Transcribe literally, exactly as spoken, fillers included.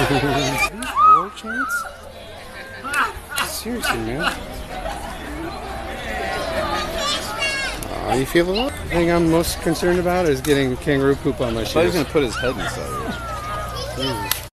War chants? Seriously, man. Uh, you feel a lot? The thing I'm most concerned about is getting kangaroo poop on my shoes. I thought he was going to put his head inside of it. Jesus